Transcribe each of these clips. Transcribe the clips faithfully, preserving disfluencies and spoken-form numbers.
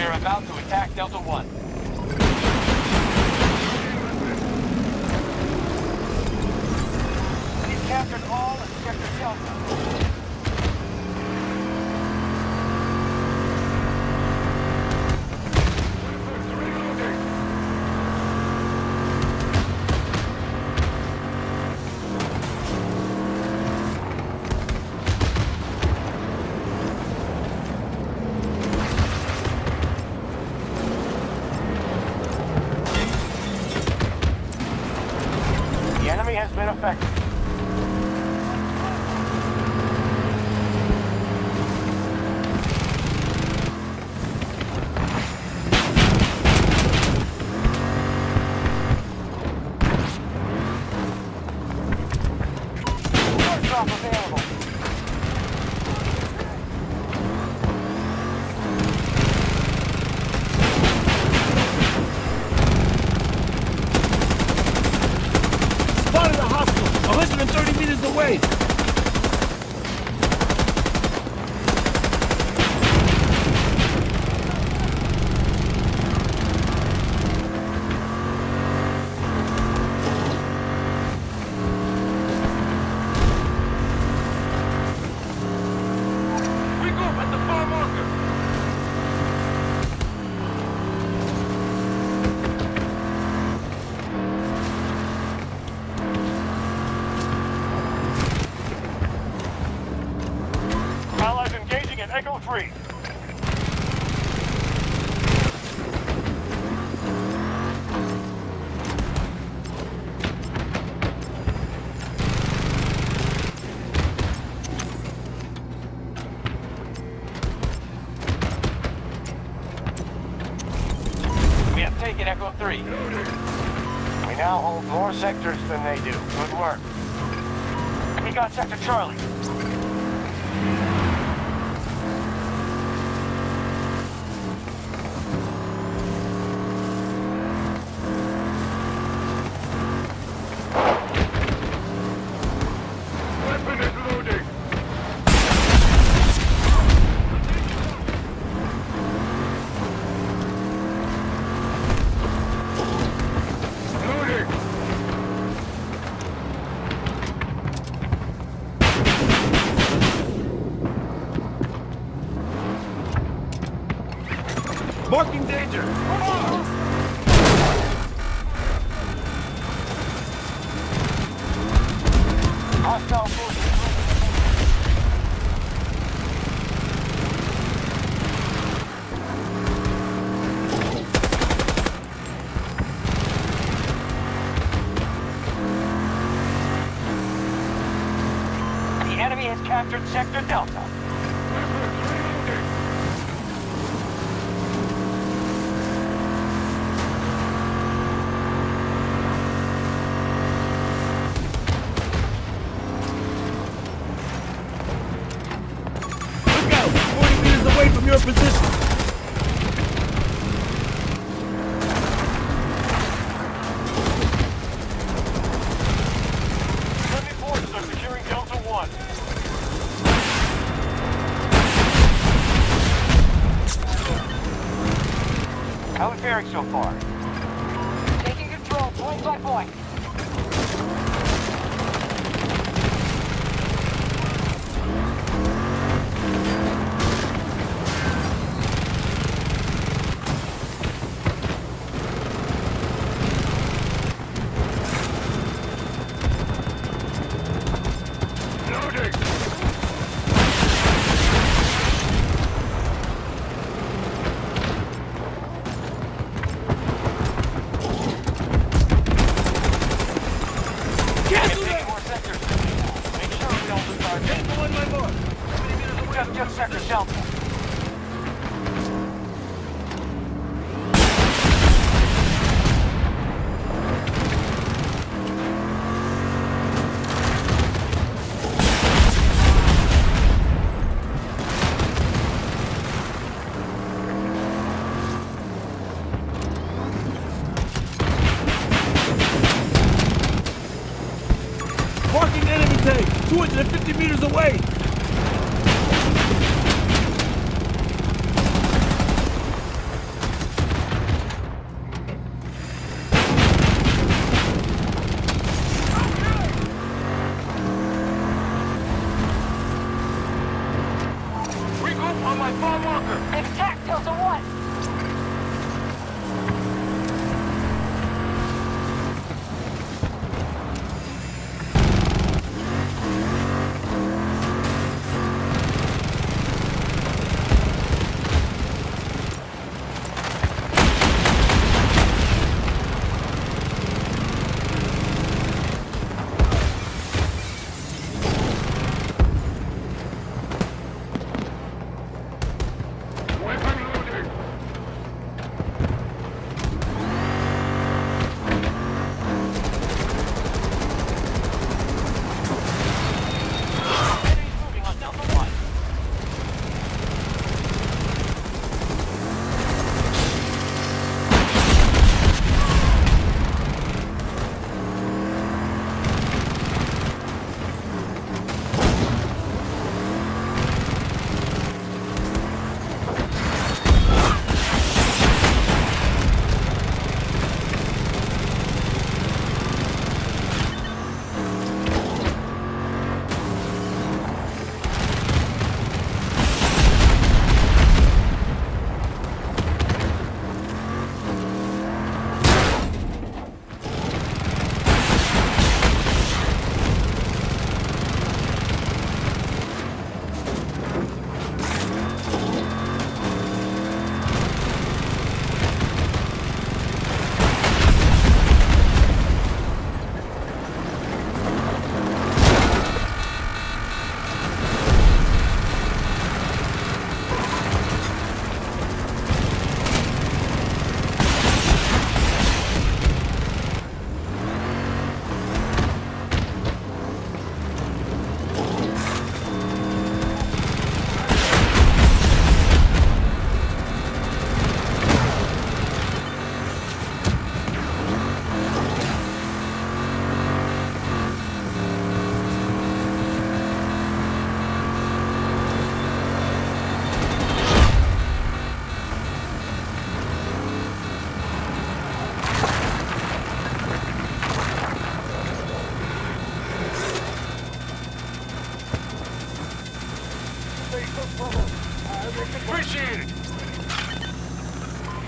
They're about to attack Delta One. We've captured all of Sector Delta. Has been affected. Airdrop available. one hundred thirty meters away! Regroup at the far marker! Allies engaging at Echo three. We have taken Echo three. We now hold more sectors than they do. Good work. We got Sector Charlie. Marking danger! Hostile forces. The enemy has captured Sector Delta. Away from your position! Enemy forces are securing Delta One. How are we faring so far? Taking control, point by point. Just, just Sector Delta. Marking enemy tank, two hundred fifty meters away!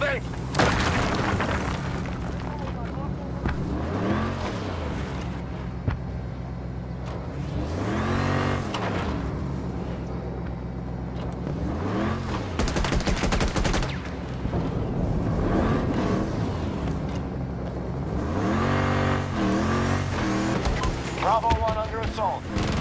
moving! Bravo one under assault.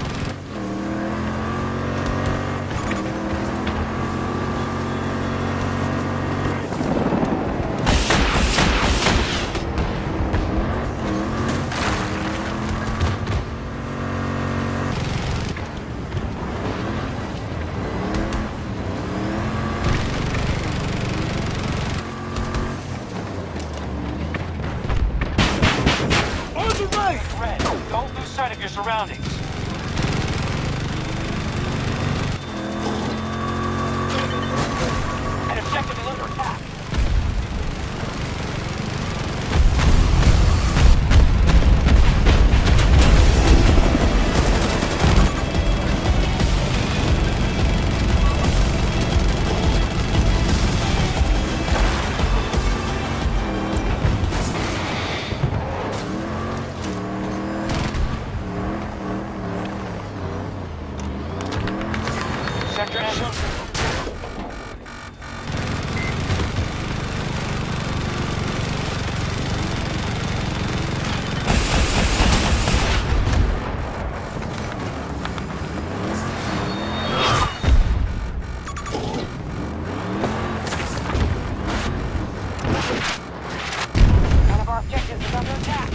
On the right! Red, don't lose sight of your surroundings. An objective is under attack. Sector ambulance. One of our objectives is under attack.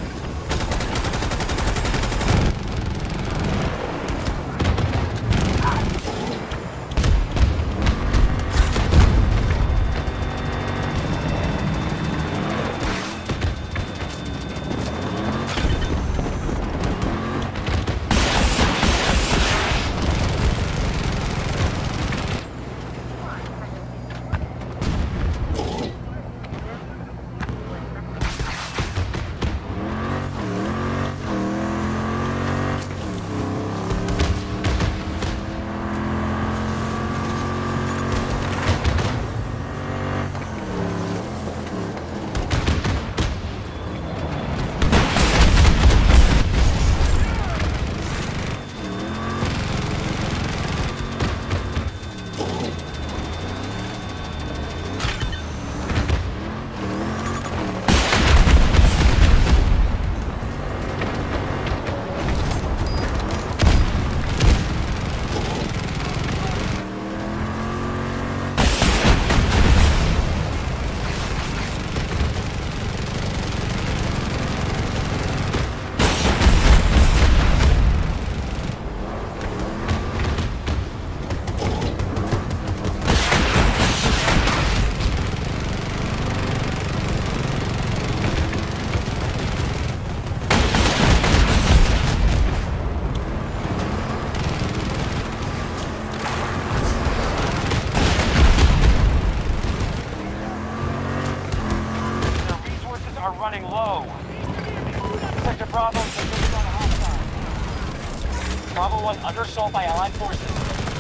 Are running low. Sector Bravo is on a hostile. Bravo one under assault by Allied forces.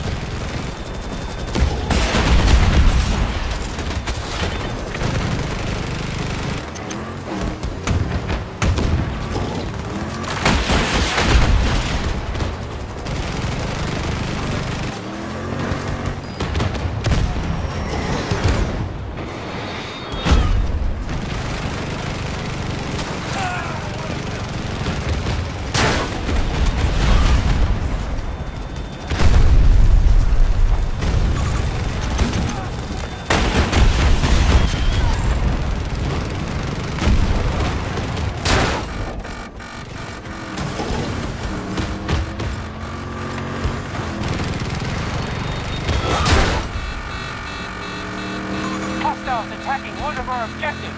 Hostiles attacking one of our objectives.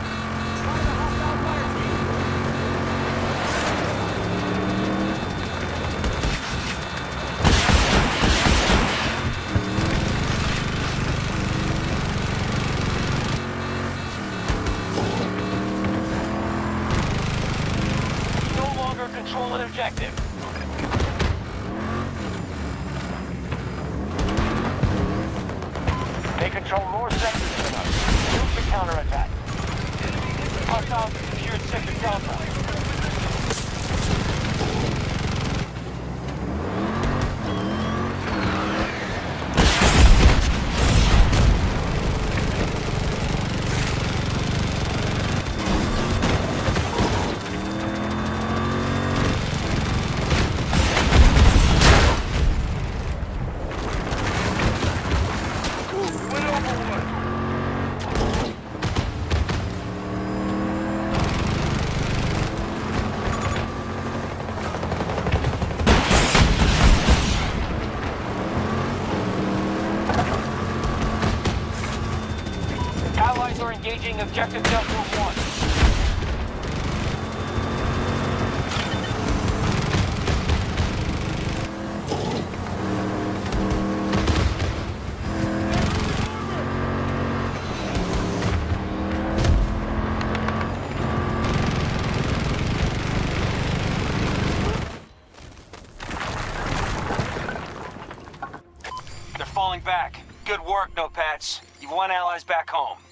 No longer control an objective. They control more sectors than us. counterattack. Hostiles have secured Sector Delta. Allies are engaging Objective Delta one. They're falling back. Good work, Notepats. You've won allies back home.